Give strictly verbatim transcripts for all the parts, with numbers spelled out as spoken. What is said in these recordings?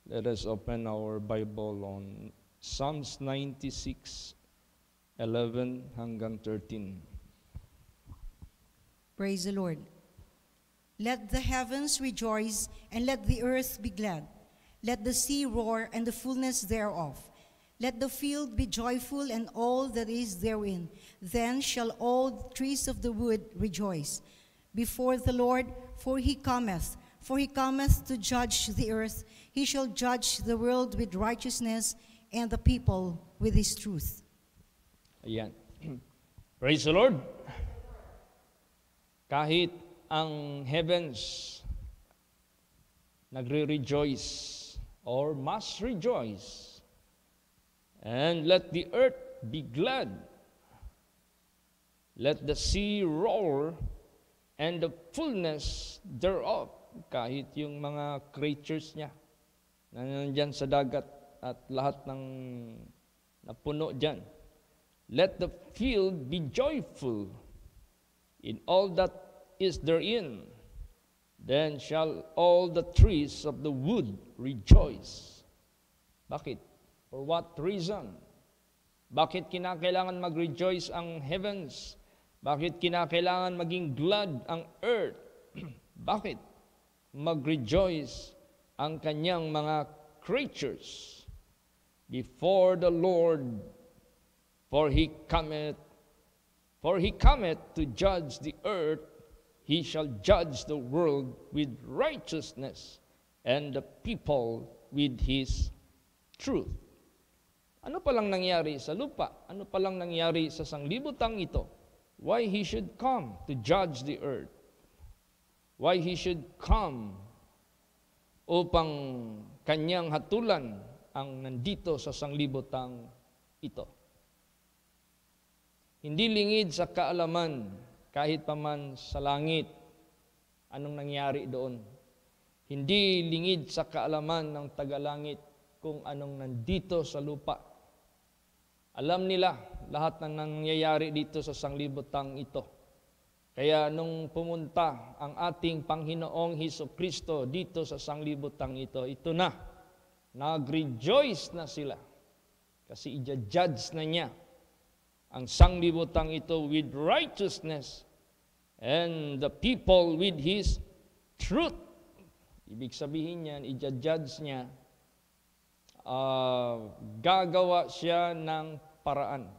Let us open our Bible on Psalms ninety-six, eleven hanggang thirteen. Praise the Lord. Let the heavens rejoice, and let the earth be glad. Let the sea roar, and the fullness thereof. Let the field be joyful, and all that is therein. Then shall all trees of the wood rejoice before the Lord, for he cometh. For he cometh to judge the earth. He shall judge the world with righteousness, and the people with his truth. Ayan. Praise the Lord. Kahit ang heavens nagre-rejoice or must rejoice, and let the earth be glad. Let the sea roar, and the fullness thereof. Kahit yung mga creatures niya na nandyan sa dagat at lahat ng napuno dyan. Let the field be joyful in all that is therein. Then shall all the trees of the wood rejoice. Bakit? For what reason? Bakit kinakailangan mag-rejoice ang heavens? Bakit kinakailangan maging glad ang earth? Bakit mag-rejoice ang kanyang mga creatures before the Lord? For he cometh, for he cometh to judge the earth. He shall judge the world with righteousness, and the people with his truth. Ano palang nangyari sa lupa? Ano palang nangyari sa sanglibutang ito? Why he should come to judge the earth? Why he should come upang kanyang hatulan ang nandito sa sanglibutang ito. Hindi lingid sa kaalaman, kahit paman sa langit, anong nangyari doon. Hindi lingid sa kaalaman ng tagalangit kung anong nandito sa lupa. Alam nila lahat ng nangyayari dito sa sanglibutang ito. Kaya nung pumunta ang ating Panginoong Hesukristo dito sa sanglibutang ito, ito na, nag-rejoice na sila. Kasi i-judge na niya ang sanglibutang ito with righteousness, and the people with his truth. Ibig sabihin niyan, i-judge niya, uh, gagawa siya ng paraan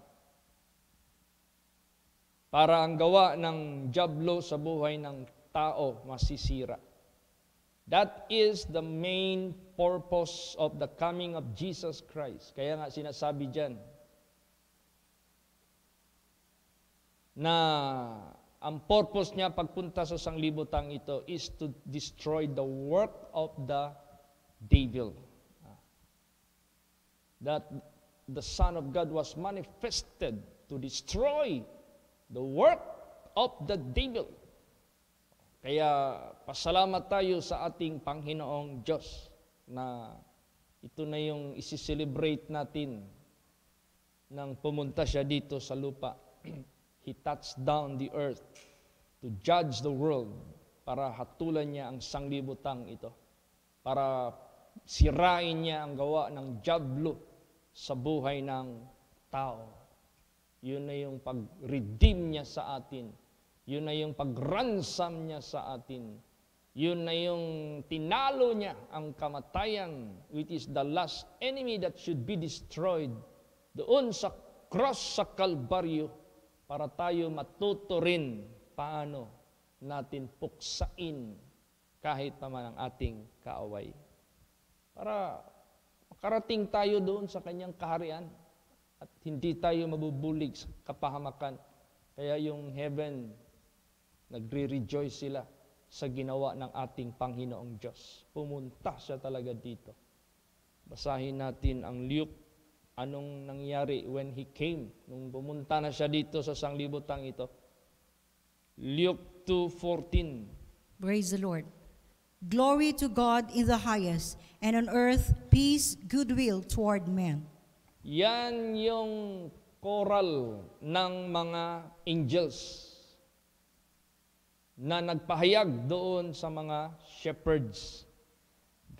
para ang gawa ng dyablo sa buhay ng tao masisira. That is the main purpose of the coming of Jesus Christ. Kaya nga sinasabi dyan na ang purpose niya pagpunta sa sanglibutang ito is to destroy the work of the devil. That the Son of God was manifested to destroy the work of the devil. Kaya pasalamat tayo sa ating Panginoong Diyos na ito na yung isi-celebrate natin nang pumunta siya dito sa lupa. He touched down the earth to judge the world, para hatulan niya ang sanglibutang ito, para sirain niya ang gawa ng dyablo sa buhay ng tao. Yun na yung pag-redeem niya sa atin. Yun na yung pag-ransom niya sa atin. Yun na yung tinalo niya ang kamatayan, which is the last enemy that should be destroyed, doon sa cross sa Kalbaryo, para tayo matuto rin paano natin puksain kahit naman ang ating kaaway. Para makarating tayo doon sa kanyang kaharian at hindi tayo mabubulig sa kapahamakan. Kaya yung heaven, nagre-rejoice sila sa ginawa ng ating Panginoong Diyos. Pumunta siya talaga dito. Basahin natin ang Luke, anong nangyari when He came, nung pumunta na siya dito sa sanglibutang ito. Luke two fourteen. Praise the Lord. Glory to God in the highest, and on earth peace, goodwill toward men. Yan yung choral ng mga angels na nagpahayag doon sa mga shepherds.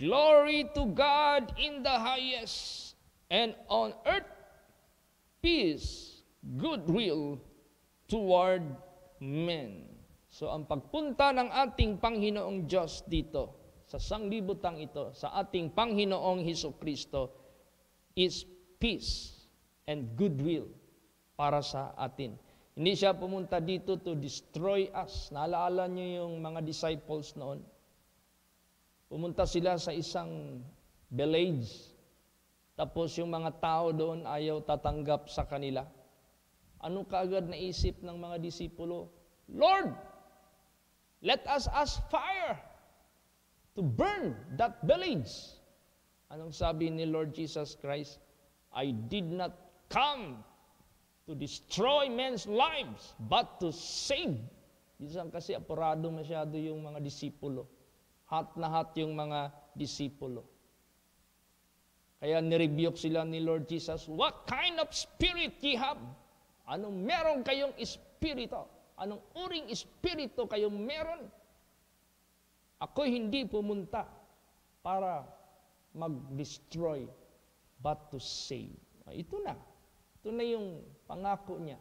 Glory to God in the highest, and on earth, peace, goodwill toward men. So ang pagpunta ng ating Panginoong Diyos dito, sa sanglibutang ito, sa ating Panginoong Hesukristo, is peace and goodwill para sa atin. Hindi siya pumunta dito to destroy us. Naalala niyo yung mga disciples noon? Pumunta sila sa isang village. Tapos yung mga tao doon ayaw tatanggap sa kanila. Ano kaagad naisip ng mga disipulo? Lord, let us ask fire to burn that village. Anong sabi ni Lord Jesus Christ? I did not come to destroy men's lives, but to save. Minsan kasi apurado masyado yung mga disipulo. Hot na hot yung mga disipulo. Kaya nirebuke sila ni Lord Jesus, what kind of spirit ye have? Anong meron kayong espiritu? Anong uring espiritu kayong meron? Ako hindi pumunta para mag-destroy, but to save. Ito na. Ito na yung pangako niya.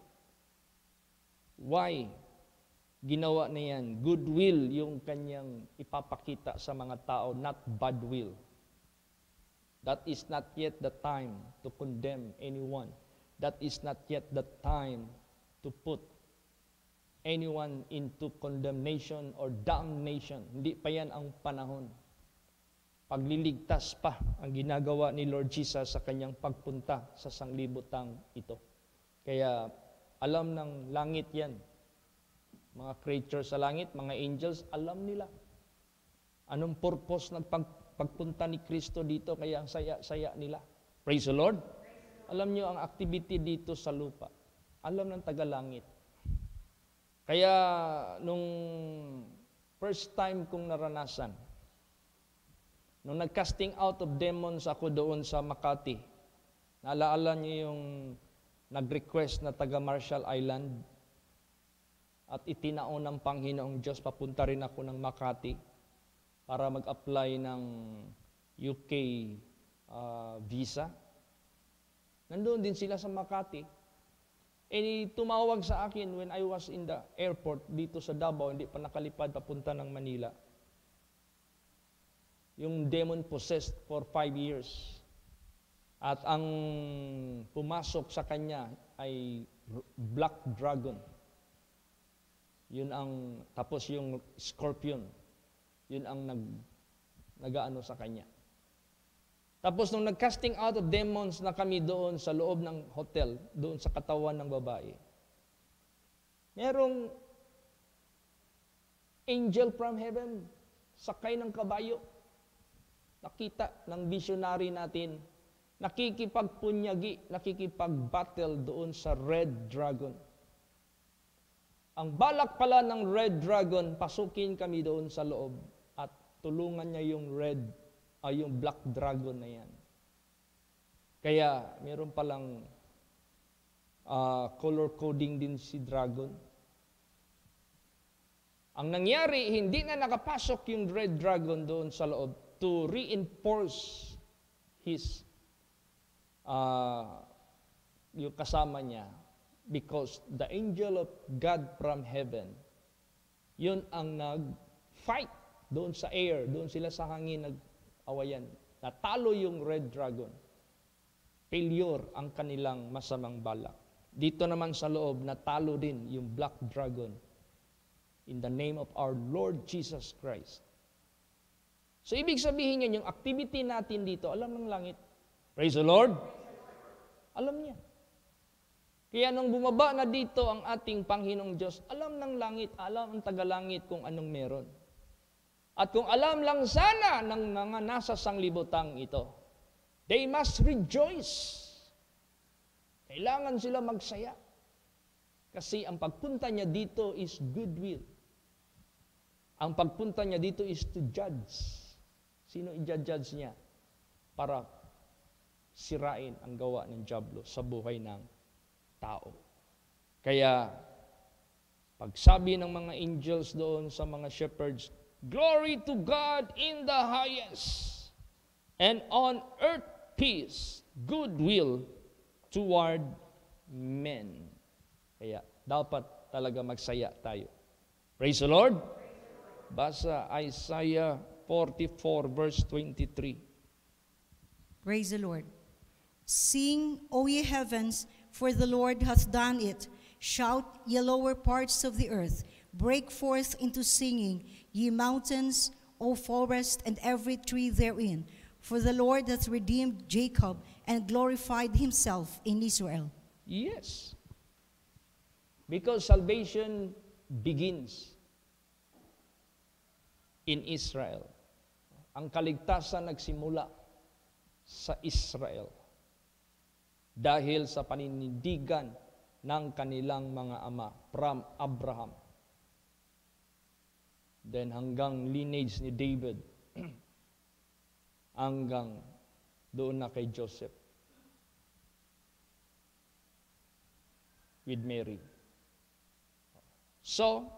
Why? Ginawa na yan. Goodwill yung kanyang ipapakita sa mga tao, not bad will. That is not yet the time to condemn anyone. That is not yet the time to put anyone into condemnation or damnation. Hindi pa yan ang panahon. Pagliligtas pa ang ginagawa ni Lord Jesus sa kanyang pagpunta sa sanglibutang ito. Kaya alam ng langit yan. Mga creatures sa langit, mga angels, alam nila. Anong purpose ng pag, pagpunta ni Kristo dito, kaya ang saya-saya nila. Praise the Lord. Alam nyo ang activity dito sa lupa. Alam ng taga-langit. Kaya nung first time kong naranasan, nung nag-casting out of demons ako doon sa Makati, naalaala niyo yung nag-request na taga Marshall Island at itinaon ng Panginoong Diyos, papunta rin ako ng Makati para mag-apply ng U K uh, visa. Nandoon din sila sa Makati. Eh, tumawag sa akin when I was in the airport dito sa Davao, hindi pa nakalipad papunta ng Manila. Yung demon possessed for five years. At ang pumasok sa kanya ay black dragon. Yun ang, tapos yung scorpion. Yun ang nag, nagaano sa kanya. Tapos nung nag-casting out of demons na kami doon sa loob ng hotel, doon sa katawan ng babae, merong angel from heaven, sakay ng kabayo. Nakita ng visionary natin, nakikipagpunyagi, nakikipag-battle doon sa red dragon. Ang balak pala ng red dragon, pasukin kami doon sa loob at tulungan niya yung red, ay uh, yung black dragon na yan. Kaya meron palang uh, color coding din si dragon. Ang nangyari, hindi na nakapasok yung red dragon doon sa loob to reinforce his uh, yung kasama niya, because the angel of God from heaven, yun ang nag-fight doon sa air, doon sila sa hangin nag-awayan. Natalo yung red dragon. Failure ang kanilang masamang balak. Dito naman sa loob, natalo din yung black dragon in the name of our Lord Jesus Christ. So, ibig sabihin yun, yung activity natin dito, alam ng langit. Praise the Lord. Alam niya. Kaya nung bumaba na dito ang ating Panginoong Diyos, alam ng langit, alam ang tagalangit kung anong meron. At kung alam lang sana ng mga nasa sanglibutang ito, they must rejoice. Kailangan sila magsaya. Kasi ang pagpunta niya dito is goodwill. Ang pagpunta niya dito is to judge. Sino i-judge niya? Para sirain ang gawa ng dyablo sa buhay ng tao. Kaya, pagsabi ng mga angels doon sa mga shepherds, glory to God in the highest, and on earth peace, goodwill toward men. Kaya dapat talaga magsaya tayo. Praise the Lord. Basa Isaiah forty-four verse twenty-three. Praise the Lord. Sing, O ye heavens, for the Lord hath done it. Shout, ye lower parts of the earth. Break forth into singing, ye mountains, O forest, and every tree therein. For the Lord hath redeemed Jacob, and glorified himself in Israel. Yes. Because salvation begins in Israel. Ang kaligtasan nagsimula sa Israel dahil sa paninindigan ng kanilang mga ama from Abraham. Then hanggang lineage ni David, hanggang doon na kay Joseph with Mary. So,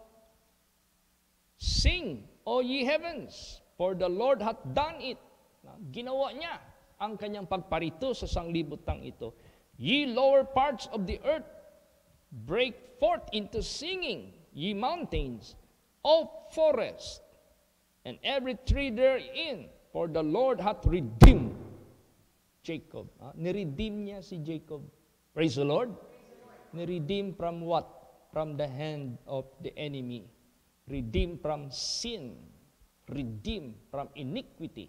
sing, O ye heavens, for the Lord hath done it. Ginawa niya ang kanyang pagparito sa sanglibutang ito. Ye lower parts of the earth, break forth into singing, ye mountains, O forest, and every tree therein, for the Lord hath redeemed Jacob. Ha? Niredeem niya si Jacob. Praise the Lord. Niredeem from what? From the hand of the enemy. Redeem from sin. Redeem from iniquity.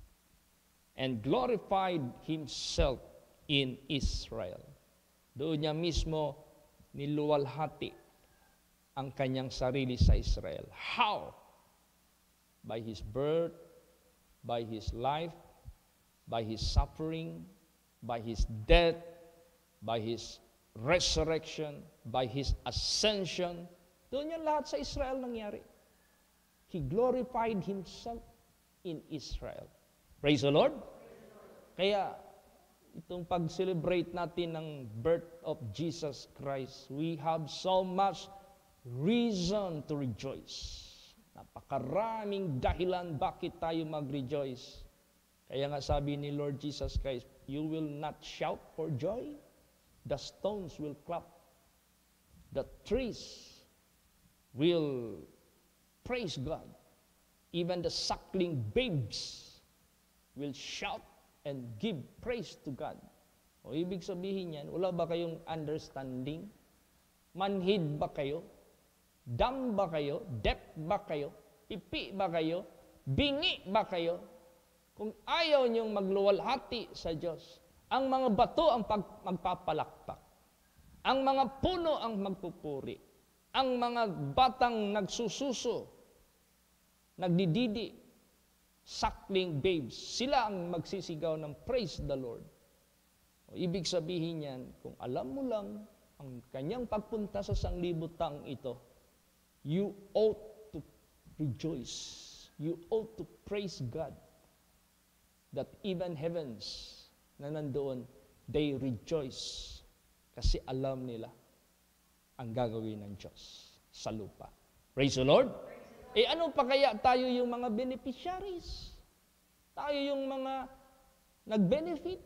And glorified himself in Israel. Doon niya mismo niluwalhati ang kanyang sarili sa Israel. How? By his birth, by his life, by his suffering, by his death, by his resurrection, by his ascension. Doon yan lahat sa Israel nangyari. He glorified himself in Israel. Praise the Lord. Kaya itong pag-celebrate natin ng birth of Jesus Christ, we have so much reason to rejoice. Napakaraming dahilan bakit tayo mag-rejoice. Kaya nga sabi ni Lord Jesus Christ, you will not shout for joy, the stones will clap, the trees will praise God, even the suckling babes will shout and give praise to God. O ibig sabihin yan, wala ba kayong understanding? Manhid ba kayo? Dumb ba kayo? Deaf ba kayo? Pipi ba kayo? Bingi ba kayo? Kung ayaw niyong magluwalhati sa Diyos, ang mga bato ang pag, magpapalakpak. Ang mga puno ang magpupuri. Ang mga batang nagsususo, nagdididi, suckling babes, sila ang magsisigaw ng praise the Lord. O, ibig sabihin yan, kung alam mo lang ang kanyang pagpunta sa sanglibutang ito, you ought to rejoice. You ought to praise God that even heavens na nandoon, they rejoice kasi alam nila ang gagawin ng Diyos sa lupa. Praise the Lord. Eh ano pa kaya tayo yung mga beneficiaries? Tayo yung mga nag-benefit?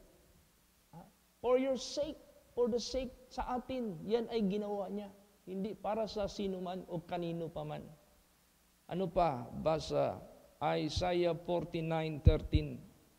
For your sake, for the sake sa atin, yan ay ginawa niya. Hindi para sa sino man o kanino pa man. Ano pa? Basa Isaiah forty-nine thirteen.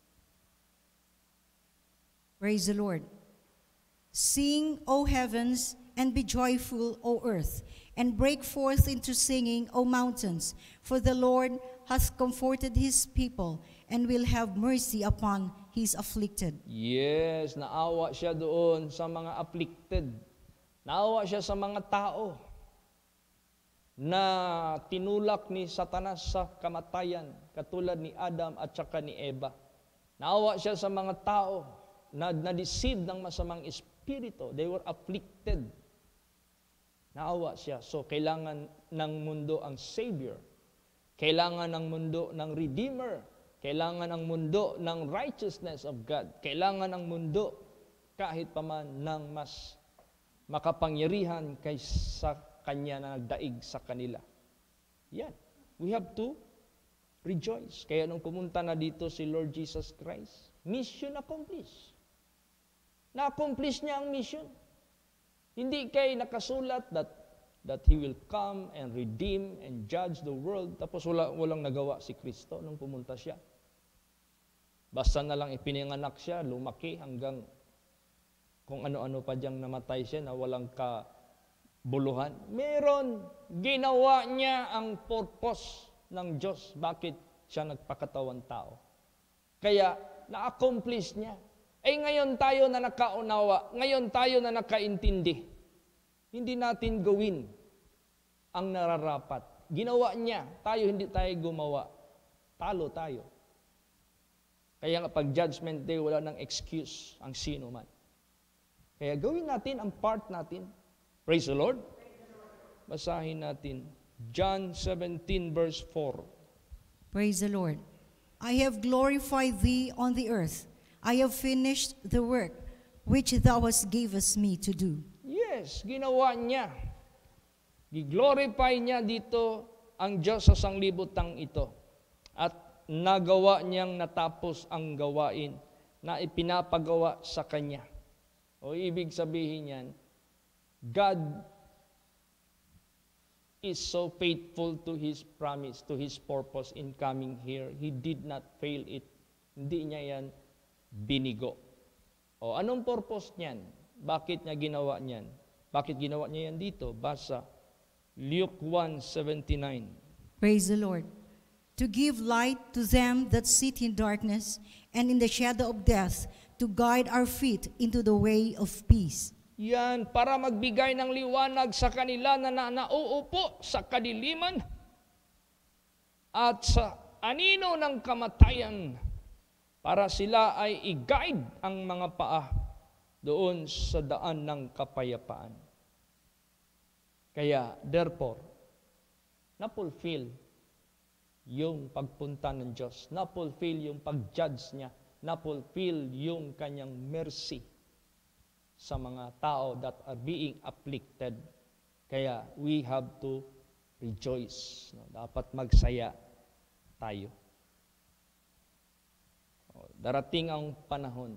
Praise the Lord. Sing, O heavens, and be joyful, O earth, and break forth into singing, O mountains, for the Lord hath comforted his people, and will have mercy upon his afflicted. Yes, naawa siya doon sa mga afflicted. Naawa siya sa mga tao na tinulak ni Satanas sa kamatayan, katulad ni Adam at saka ni Eva. Naawa siya sa mga tao na na-deceive ng masamang espiritu. They were afflicted. Naawa siya. So, kailangan ng mundo ang Savior. Kailangan ng mundo ng Redeemer. Kailangan ng mundo ng righteousness of God. Kailangan ng mundo kahit paman ng mas makapangyarihan kaysa kanya na nagdaig sa kanila. Yan. We have to rejoice. Kaya nung pumunta na dito si Lord Jesus Christ, mission accomplished. Na-accomplish niya ang mission. Hindi kay nakasulat that that He will come and redeem and judge the world, tapos wala, walang nagawa si Kristo nung pumunta siya. Basta na lang ipinanganak siya, lumaki hanggang kung ano-ano pa diyang namatay siya na walang kabuluhan. Meron, ginawa niya ang purpose ng Diyos. Bakit siya nagpakatawan tao? Kaya, na-accomplish niya. Eh ngayon tayo na nakaunawa, ngayon tayo na nakaintindi, hindi natin gawin ang nararapat. Ginawa niya, tayo hindi tayo gumawa. Talo tayo. Kaya nga pag judgment day, wala nang excuse ang sino man. Kaya gawin natin ang part natin. Praise the Lord. Basahin natin. John seventeen verse four. Praise the Lord. I have glorified thee on the earth. I have finished the work which thou hast gavest me to do. Yes, ginawa niya. Gi-glorify niya dito ang Diyos sa sanglibutang ito. At nagawa niyang natapos ang gawain na ipinapagawa sa Kanya. O ibig sabihin niyan, God is so faithful to His promise, to His purpose in coming here. He did not fail it. Hindi niya yan binigo. O anong purpose niyan? Bakit niya ginawa niyan? Bakit ginawa niya yan dito? Basa Luke one seventy-nine. Praise the Lord. To give light to them that sit in darkness and in the shadow of death, to guide our feet into the way of peace. Yan, para magbigay ng liwanag sa kanila na, na nauupo sa kadiliman at sa anino ng kamatayan, para sila ay i-guide ang mga paa doon sa daan ng kapayapaan. Kaya, therefore, na-fulfill yung pagpunta ng Diyos, na-fulfill yung pag-judge niya, na-fulfill yung kanyang mercy sa mga tao that are being afflicted. Kaya, we have to rejoice. No? Dapat magsaya tayo. Darating ang panahon.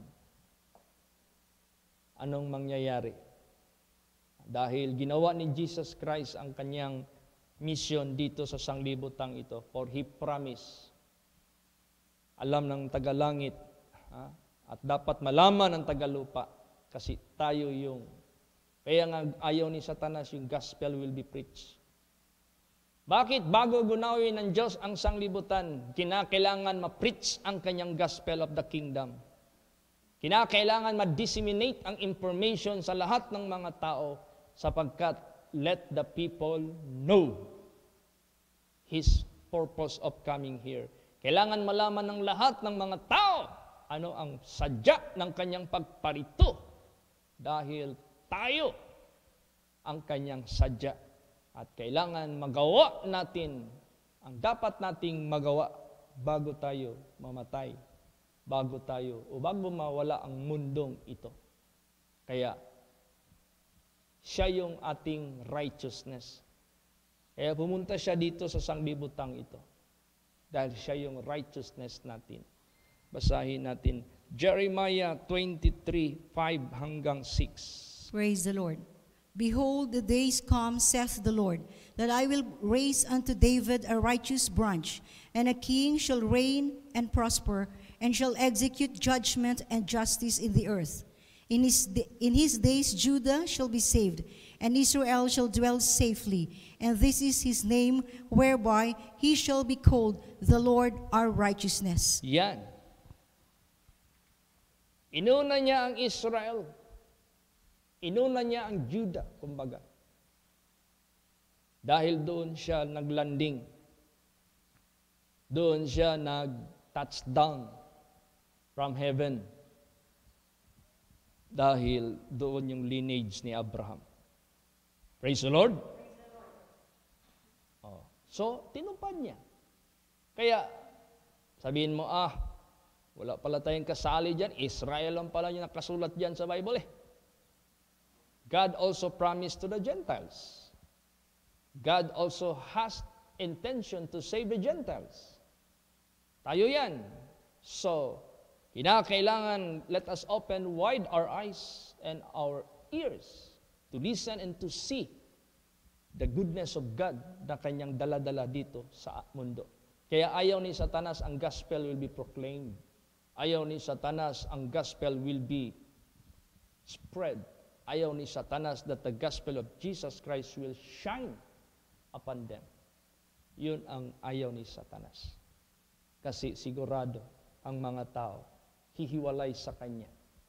Anong mangyayari? Dahil ginawa ni Jesus Christ ang kanyang mission dito sa sanglibutang ito, for He promised. Alam ng tagalangit, ha? At dapat malaman ng tagalupa, kasi tayo yung, kaya nga ayaw ni Satanas yung gospel will be preached. Bakit bago gunawin ng Diyos ang sanglibutan, kinakailangan ma-preach ang kanyang gospel of the kingdom? Kinakailangan ma-disseminate ang information sa lahat ng mga tao sapagkat let the people know His purpose of coming here. Kailangan malaman ng lahat ng mga tao ano ang sadya ng kanyang pagparito dahil tayo ang kanyang sadya. At kailangan magawa natin ang dapat nating magawa bago tayo mamatay, bago tayo o bago mawala ang mundong ito. Kaya, siya yung ating righteousness. Kaya pumunta siya dito sa sanglibutang ito. Dahil siya yung righteousness natin. Basahin natin Jeremiah twenty-three, five hanggang six. Praise the Lord. Behold, the days come, saith the Lord, that I will raise unto David a righteous branch, and a king shall reign and prosper, and shall execute judgment and justice in the earth. In his, in his days Judah shall be saved, and Israel shall dwell safely. And this is his name, whereby he shall be called the Lord our righteousness. Yan. Inuna niya ang Israel. Inuna niya ang Judah, kumbaga. Dahil doon siya naglanding. Doon siya nag-touchdown from heaven. Dahil doon yung lineage ni Abraham. Praise the Lord. Oh. So, tinupad niya. Kaya, sabihin mo, ah, wala pala tayong kasali dyan. Israel lang pala yung nakasulat dyan sa Bible eh. God also promised to the Gentiles. God also has intention to save the Gentiles. Tayo yan. So, kinakailangan, let us open wide our eyes and our ears to listen and to see the goodness of God na kanyang dala-dala dito sa mundo. Kaya ayaw ni Satanas ang gospel will be proclaimed. Ayaw ni Satanas ang gospel will be spread. Ayaw ni Satanas that the gospel of Jesus Christ will shine upon them. Yun ang ayaw ni Satanas. Kasi sigurado ang mga tao hihiwalay sa kanya.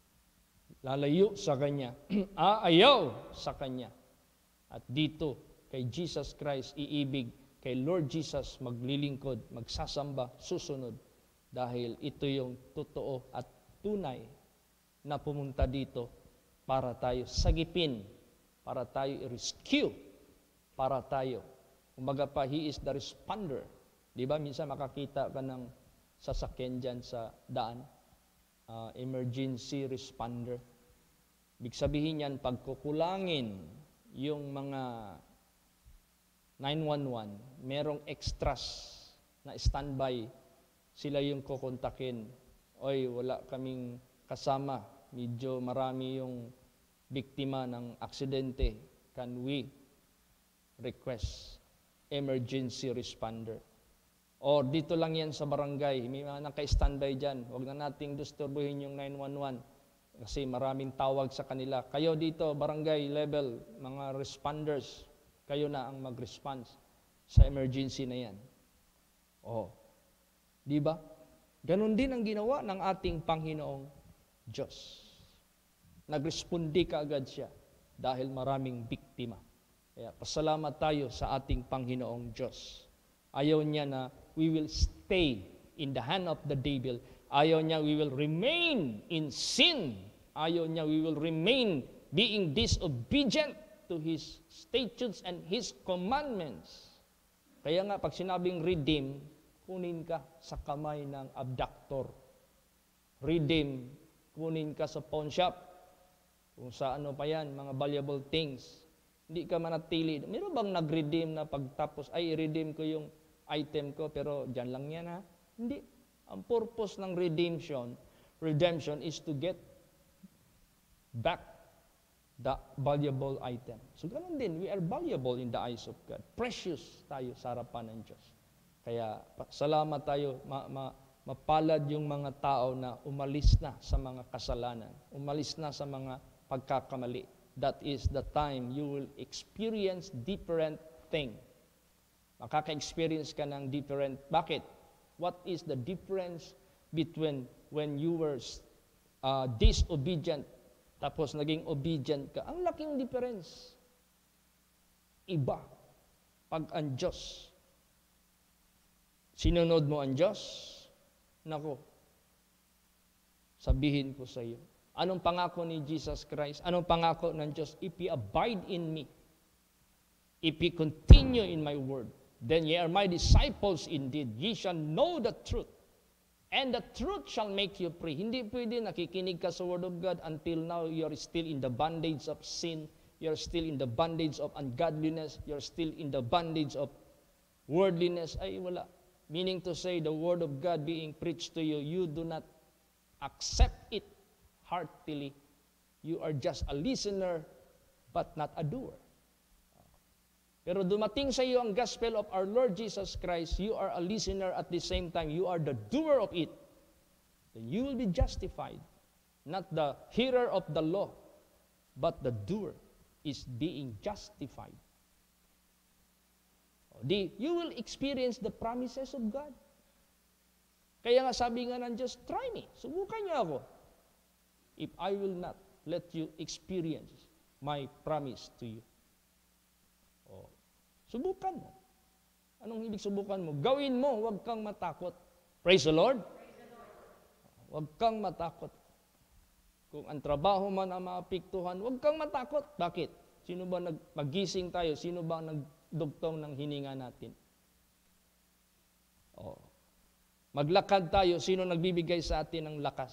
Lalayo sa kanya. Aayaw sa kanya. At dito kay Jesus Christ iibig, kay Lord Jesus maglilingkod, magsasamba, susunod. Dahil ito yung totoo at tunay na pumunta dito para tayo sagipin, para tayo i-rescue, para tayo. Kumbaga pa, He is the responder. Di ba, minsan makakita ka ng sasakyan dyan sa daan, uh, emergency responder. Ibig sabihin yan, pagkukulangin yung mga nine one one, merong extras na standby, sila yung kukontakin. Oy, wala kaming kasama, medyo marami yung biktima ng aksidente. Can we request emergency responder? O dito lang yan sa barangay, may mga naka-standby dyan. Huwag na nating disturbuhin yung nine one one kasi maraming tawag sa kanila. Kayo dito, barangay level, mga responders, kayo na ang mag-response sa emergency na yan. O, di ba? Ganon din ang ginawa ng ating Panginoong Diyos. Nagrespondi kaagad siya dahil maraming biktima. Kaya pasalamat tayo sa ating Panginoong Diyos. Ayaw niya na we will stay in the hand of the devil. Ayaw niya we will remain in sin. Ayaw niya we will remain being disobedient to His statutes and His commandments. Kaya nga pag sinabing redeem, kunin ka sa kamay ng abductor. Redeem, kunin ka sa pawn shop. Kung sa ano pa yan, mga valuable things. Hindi ka manatili. Meron bang nag-redeem na pagtapos, ay i-redeem ko yung item ko, pero dyan lang yan ha? Hindi. Ang purpose ng redemption, redemption is to get back the valuable item. So ganun din, we are valuable in the eyes of God. Precious tayo sa harapan ng Diyos. Kaya salamat tayo, ma, ma, mapalad yung mga tao na umalis na sa mga kasalanan, umalis na sa mga pagkakamali. That is the time you will experience different thing. Makaka-experience ka ng different. Bakit? What is the difference between when you were uh, disobedient tapos naging obedient ka? Ang laking difference. Iba. Pag ang Diyos, sinunod mo ang Diyos, nako, sabihin ko sa iyo, anong pangako ni Jesus Christ? Anong pangako ng Diyos? If ye abide in me, if ye continue in my word, then ye are my disciples indeed. Ye shall know the truth, and the truth shall make you free. Hindi pwede nakikinig ka sa word of God until now you are still in the bondage of sin, you are still in the bondage of ungodliness, you are still in the bondage of worldliness. Ay, wala. Meaning to say, the word of God being preached to you, you do not accept it heartily. You are just a listener, but not a doer. Pero dumating sa iyo ang gospel of our Lord Jesus Christ, you are a listener at the same time, you are the doer of it. Then you will be justified. Not the hearer of the law, but the doer is being justified. The, you will experience the promises of God. Kaya nga sabi nga ng Diyos, try me, subukan niyo ako. If I will not let you experience my promise to you. Oh, subukan mo. Anong ibig subukan mo? Gawin mo, huwag kang matakot. Praise the Lord. Praise the Lord. Huwag kang matakot. Kung ang trabaho man ang maapektuhan, huwag kang matakot. Bakit? Sino ba nagpagising tayo? Sino ba nagdugtong ng hininga natin? Oh. Maglakad tayo, sino nagbibigay sa atin ng lakas?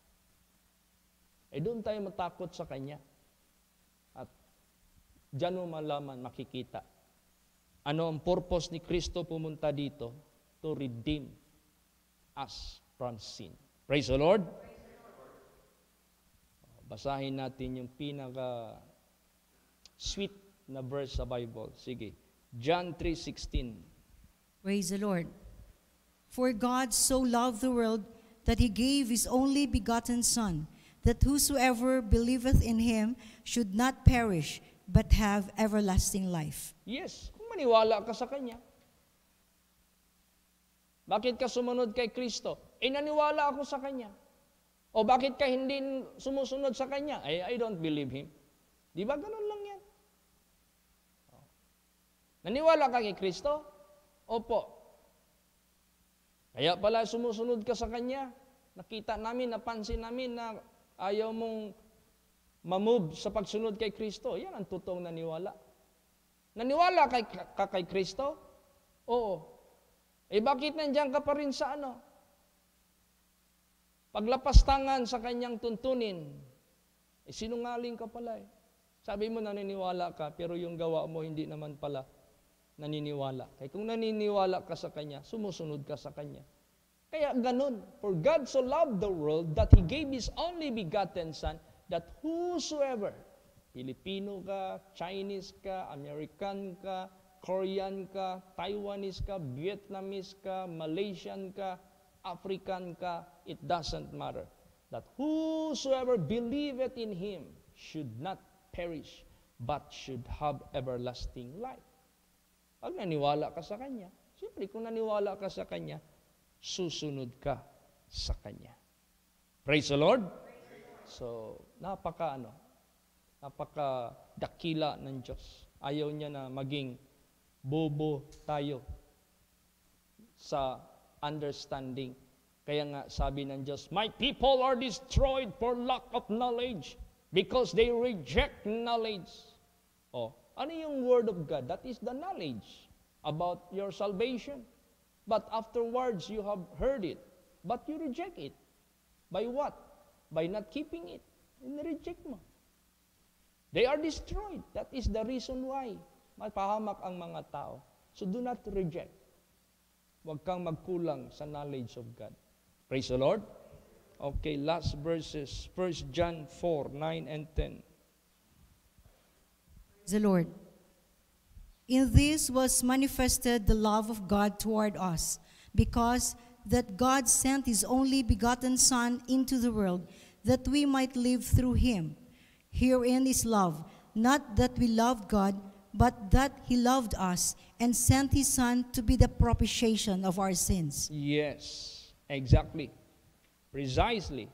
Eh doon tayo matakot sa Kanya. At diyan mo malaman, makikita. Ano ang purpose ni Kristo pumunta dito? To redeem us from sin. Praise the Lord. Basahin natin yung pinaka sweet na verse sa Bible. Sige. John three sixteen. Praise the Lord. For God so loved the world that he gave his only begotten Son, that whosoever believeth in him should not perish, but have everlasting life. Yes, kung maniwala ka sa Kanya. Bakit ka sumunod kay Kristo? Eh, naniwala ako sa Kanya. O bakit ka hindi sumusunod sa Kanya? Eh, I don't believe Him. Di ba ganun lang yan? Naniwala ka kay Kristo? Opo. Kaya pala sumusunod ka sa Kanya. Nakita namin, napansin namin na ayaw mong mamove sa pagsunod kay Kristo. Yan ang totoong naniwala. Naniwala kay, ka kay Kristo? Oo. Eh bakit nandiyan ka pa rin sa ano? Paglapastangan sa Kanyang tuntunin, eh sinungaling ka pala eh. Sabi mo naniniwala ka, pero yung gawa mo hindi naman pala naniniwala. Kaya kung naniniwala ka sa Kanya, sumusunod ka sa Kanya. Kaya ganun. For God so loved the world that He gave His only begotten Son, that whosoever, Filipino ka, Chinese ka, American ka, Korean ka, Taiwanese ka, Vietnamese ka, Malaysian ka, African ka, it doesn't matter. That whosoever believeth in Him should not perish, but should have everlasting life. Pag naniwala ka sa Kanya, siyempre kung naniwala ka sa Kanya, susunod ka sa Kanya. Praise the Lord. So, napaka ano, napaka dakila ng Diyos. Ayaw niya na maging bobo tayo sa understanding. Kaya nga sabi ng Diyos, my people are destroyed for lack of knowledge because they reject knowledge. Oh, ano yung Word of God? That is the knowledge about your salvation. But afterwards, you have heard it, but you reject it. By what? By not keeping it. In-reject mo. They are destroyed. That is the reason why mapahamak ang mga tao. So do not reject. Huwag kang magkulang sa knowledge of God. Praise the Lord. Okay, last verses. First John four, nine and ten. Praise the Lord. In this was manifested the love of God toward us, because that God sent His only begotten Son into the world, that we might live through Him. Herein is love, not that we loved God, but that He loved us and sent His Son to be the propitiation of our sins. Yes, exactly. Precisely.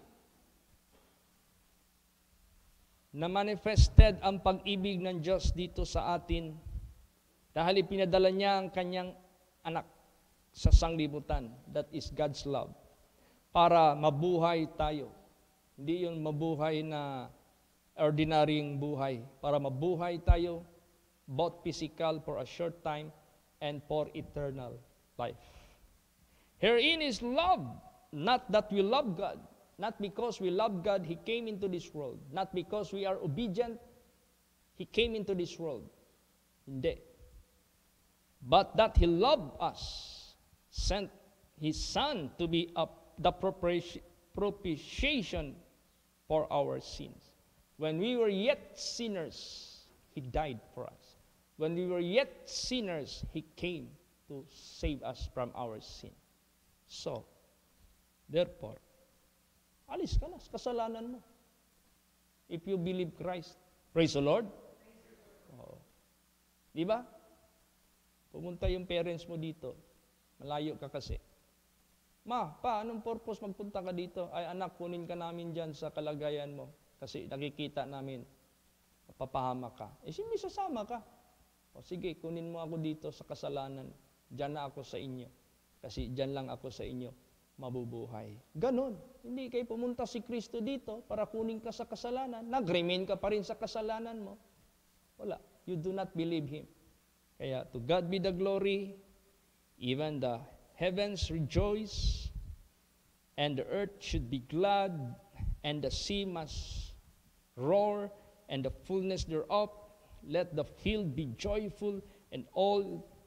Na manifested ang pag-ibig ng Diyos dito sa atin dahil ipinadala niya ang Kanyang anak sa sanglibutan. That is God's love. Para mabuhay tayo. Hindi yun mabuhay na ordinaryong buhay. Para mabuhay tayo, both physical for a short time and for eternal life. Herein is love, not that we love God. Not because we love God, He came into this world. Not because we are obedient, He came into this world. Hindi. But that He loved us, sent His Son to be a, the propitiation for our sins. When we were yet sinners, He died for us. When we were yet sinners, He came to save us from our sin. So, therefore, alis ka na sa kasalanan mo. If you believe Christ. Praise the Lord. Oh. Di ba? Pumunta yung parents mo dito. Malayo ka kasi. Ma, pa, anong purpose magpunta ka dito? Ay anak, kunin ka namin dyan sa kalagayan mo. Kasi nakikita namin, papahamak ka. Eh, siyempre sasama ka. O sige, kunin mo ako dito sa kasalanan. Diyan na ako sa inyo. Kasi diyan lang ako sa inyo mabubuhay. Ganon. Hindi kayo pumunta si Kristo dito para kunin ka sa kasalanan. Nag-remain ka pa rin sa kasalanan mo. Wala. You do not believe Him. Kaya to God be the glory. Even the heavens rejoice, and the earth should be glad, and the sea must roar, and the fullness thereof. Let the field be joyful, and all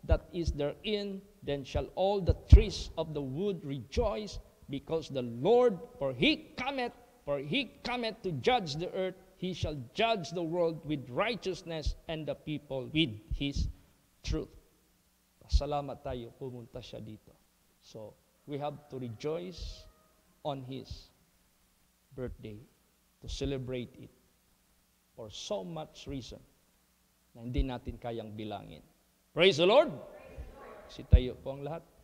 that is therein, then shall all the trees of the wood rejoice, because the Lord, for he cometh, for he cometh to judge the earth, he shall judge the world with righteousness and the people with his truth. Pasalamat tayo, pumunta siya dito. So, we have to rejoice on his birthday, to celebrate it for so much reason na hindi natin kayang bilangin. Praise the Lord! Si tayo po ang lahat.